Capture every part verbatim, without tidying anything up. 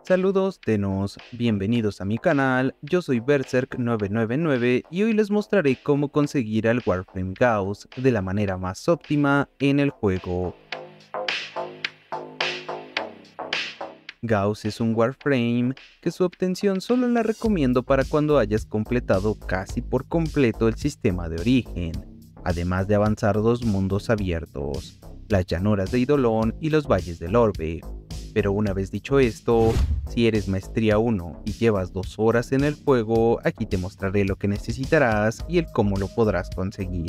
Saludos tenos, bienvenidos a mi canal, yo soy Berserk nueve nueve nueve y hoy les mostraré cómo conseguir al Warframe Gauss de la manera más óptima en el juego. Gauss es un Warframe que su obtención solo la recomiendo para cuando hayas completado casi por completo el sistema de origen, además de avanzar dos mundos abiertos, las llanuras de Eidolon y los valles del Orbe. Pero una vez dicho esto, si eres maestría uno y llevas dos horas en el juego, aquí te mostraré lo que necesitarás y el cómo lo podrás conseguir.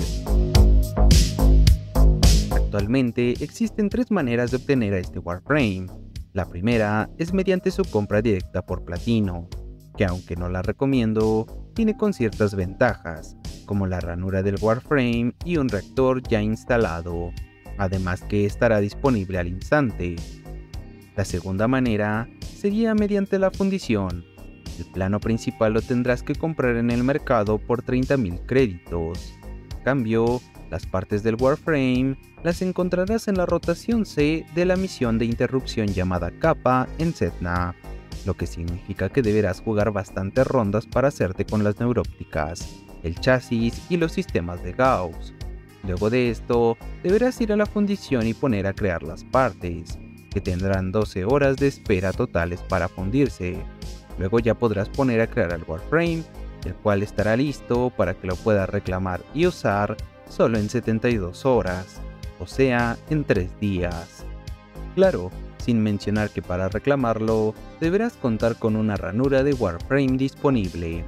Actualmente existen tres maneras de obtener a este Warframe. La primera es mediante su compra directa por platino, que aunque no la recomiendo, tiene con ciertas ventajas, como la ranura del Warframe y un reactor ya instalado, además que estará disponible al instante. La segunda manera sería mediante la fundición. El plano principal lo tendrás que comprar en el mercado por treinta mil créditos. En cambio, las partes del Warframe las encontrarás en la rotación C de la misión de interrupción llamada Kappa en Sedna, lo que significa que deberás jugar bastantes rondas para hacerte con las neurópticas, el chasis y los sistemas de Gauss. Luego de esto, deberás ir a la fundición y poner a crear las partes, que tendrán doce horas de espera totales para fundirse. Luego ya podrás poner a crear el Warframe, el cual estará listo para que lo puedas reclamar y usar solo en setenta y dos horas, o sea, en tres días. Claro, sin mencionar que para reclamarlo, deberás contar con una ranura de Warframe disponible.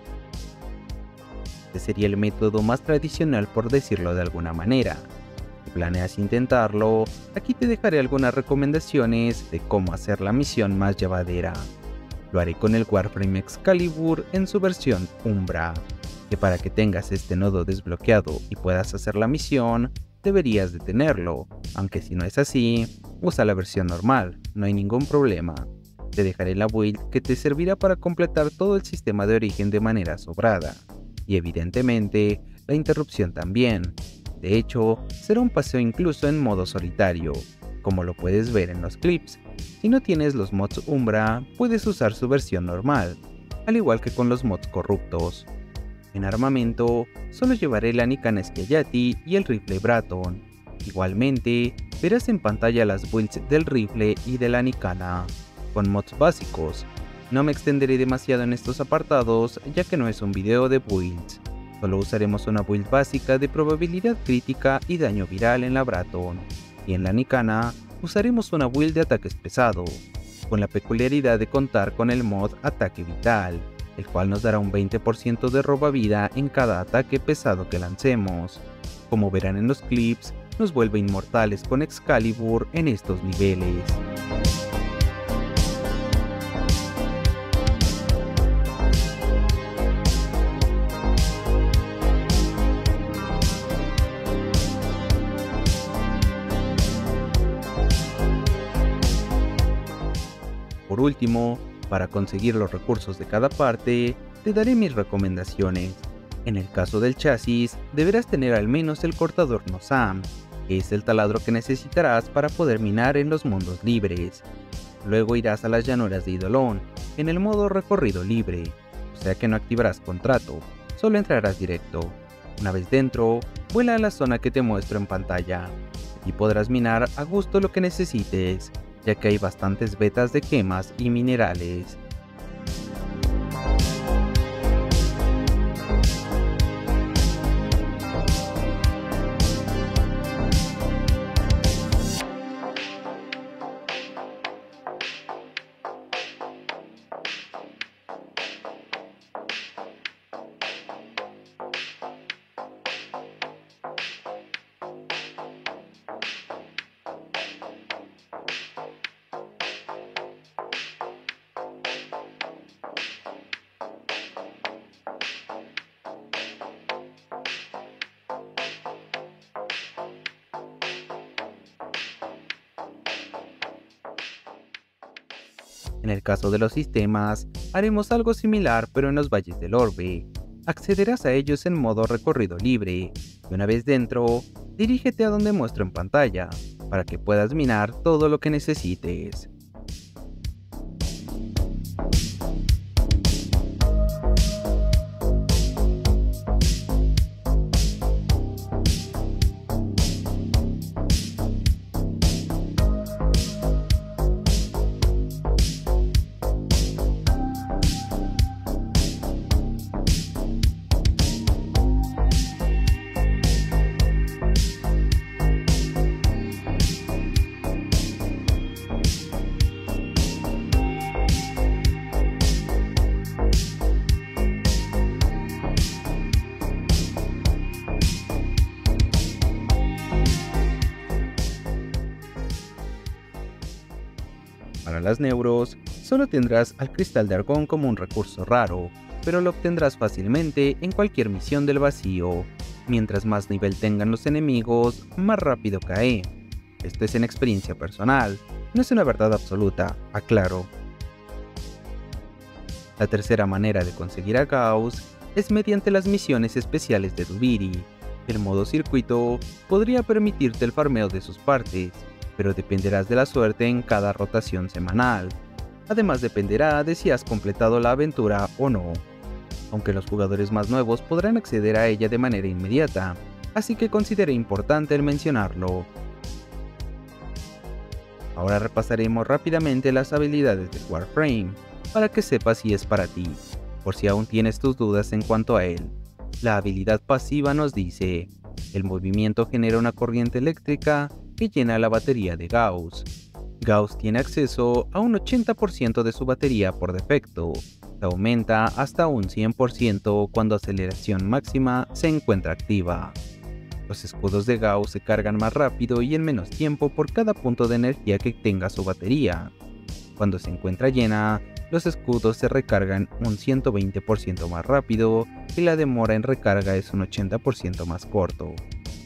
Este sería el método más tradicional, por decirlo de alguna manera. Si planeas intentarlo, aquí te dejaré algunas recomendaciones de cómo hacer la misión más llevadera. Lo haré con el Warframe Excalibur en su versión Umbra, que para que tengas este nodo desbloqueado y puedas hacer la misión, deberías de tenerlo, aunque si no es así, usa la versión normal, no hay ningún problema. Te dejaré la build que te servirá para completar todo el sistema de origen de manera sobrada, y evidentemente la interrupción también. De hecho, será un paseo incluso en modo solitario, como lo puedes ver en los clips. Si no tienes los mods Umbra, puedes usar su versión normal, al igual que con los mods corruptos. En armamento, solo llevaré la Nikana Schiayati y el rifle Braton. Igualmente, verás en pantalla las builds del rifle y de la Nikana, con mods básicos. No me extenderé demasiado en estos apartados, ya que no es un video de builds. Solo usaremos una build básica de probabilidad crítica y daño viral en la Braton, y en la Nikana usaremos una build de ataques pesados, con la peculiaridad de contar con el mod Ataque Vital, el cual nos dará un veinte por ciento de roba vida en cada ataque pesado que lancemos. Como verán en los clips, nos vuelve inmortales con Excalibur en estos niveles. Por último, para conseguir los recursos de cada parte, te daré mis recomendaciones. En el caso del chasis, deberás tener al menos el cortador Nosam, que es el taladro que necesitarás para poder minar en los mundos libres. Luego irás a las llanuras de Eidolon, en el modo recorrido libre, o sea que no activarás contrato, solo entrarás directo. Una vez dentro, vuela a la zona que te muestro en pantalla, y podrás minar a gusto lo que necesites, ya que hay bastantes vetas de gemas y minerales. En el caso de los sistemas, haremos algo similar pero en los valles del Orbe. Accederás a ellos en modo recorrido libre, y una vez dentro, dirígete a donde muestro en pantalla, para que puedas minar todo lo que necesites. las Neuros, solo tendrás al Cristal de Argón como un recurso raro, pero lo obtendrás fácilmente en cualquier misión del vacío. Mientras más nivel tengan los enemigos, más rápido cae. Esto es en experiencia personal, no es una verdad absoluta, aclaro. La tercera manera de conseguir a Gauss es mediante las misiones especiales de Dubiri. El modo circuito podría permitirte el farmeo de sus partes, pero dependerás de la suerte en cada rotación semanal. Además dependerá de si has completado la aventura o no, aunque los jugadores más nuevos podrán acceder a ella de manera inmediata, así que consideré importante el mencionarlo. Ahora repasaremos rápidamente las habilidades de Warframe, para que sepas si es para ti, por si aún tienes tus dudas en cuanto a él. La habilidad pasiva nos dice: el movimiento genera una corriente eléctrica que llena la batería de Gauss. Gauss tiene acceso a un ochenta por ciento de su batería por defecto, que aumenta hasta un cien por ciento cuando aceleración máxima se encuentra activa. Los escudos de Gauss se cargan más rápido y en menos tiempo por cada punto de energía que tenga su batería. Cuando se encuentra llena, los escudos se recargan un ciento veinte por ciento más rápido y la demora en recarga es un ochenta por ciento más corto.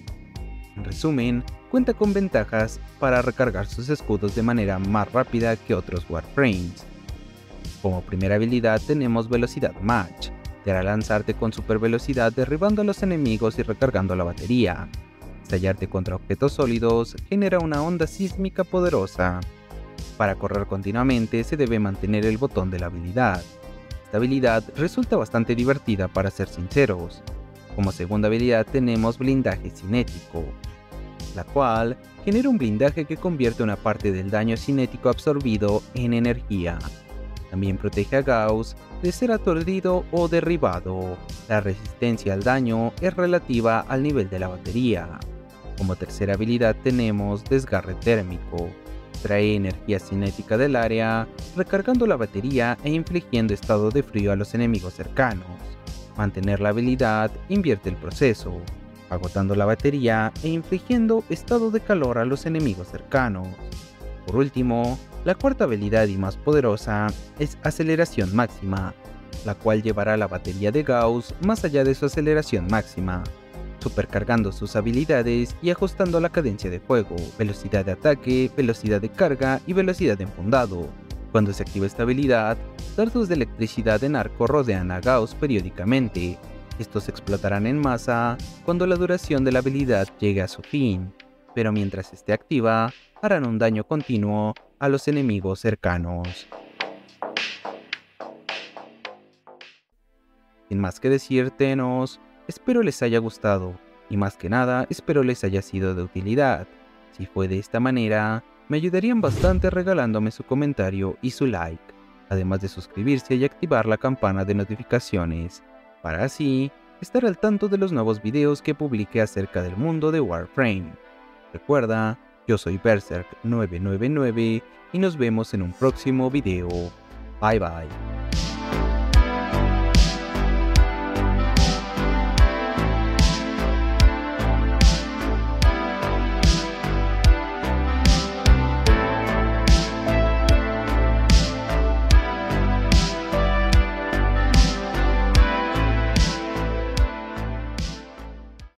En resumen, cuenta con ventajas para recargar sus escudos de manera más rápida que otros Warframes. Como primera habilidad tenemos Velocidad Match, te hará lanzarte con super velocidad derribando a los enemigos y recargando la batería. Estallarte contra objetos sólidos genera una onda sísmica poderosa. Para correr continuamente se debe mantener el botón de la habilidad. Esta habilidad resulta bastante divertida para ser sinceros. Como segunda habilidad tenemos Blindaje Cinético, la cual genera un blindaje que convierte una parte del daño cinético absorbido en energía. También protege a Gauss de ser aturdido o derribado. La resistencia al daño es relativa al nivel de la batería. Como tercera habilidad tenemos Desgarre Térmico. Trae energía cinética del área, recargando la batería e infligiendo estado de frío a los enemigos cercanos. Mantener la habilidad invierte el proceso, agotando la batería e infligiendo estado de calor a los enemigos cercanos. Por último, la cuarta habilidad y más poderosa es Aceleración Máxima, la cual llevará la batería de Gauss más allá de su aceleración máxima, supercargando sus habilidades y ajustando la cadencia de fuego, velocidad de ataque, velocidad de carga y velocidad de enfundado. Cuando se activa esta habilidad, dardos de electricidad en arco rodean a Gauss periódicamente. Estos explotarán en masa cuando la duración de la habilidad llegue a su fin, pero mientras esté activa, harán un daño continuo a los enemigos cercanos. Sin más que decir, tenos, espero les haya gustado, y más que nada, espero les haya sido de utilidad. Si fue de esta manera, me ayudarían bastante regalándome su comentario y su like, además de suscribirse y activar la campana de notificaciones, para así estar al tanto de los nuevos videos que publique acerca del mundo de Warframe. Recuerda, yo soy Berserk nueve nueve nueve y nos vemos en un próximo video. Bye bye.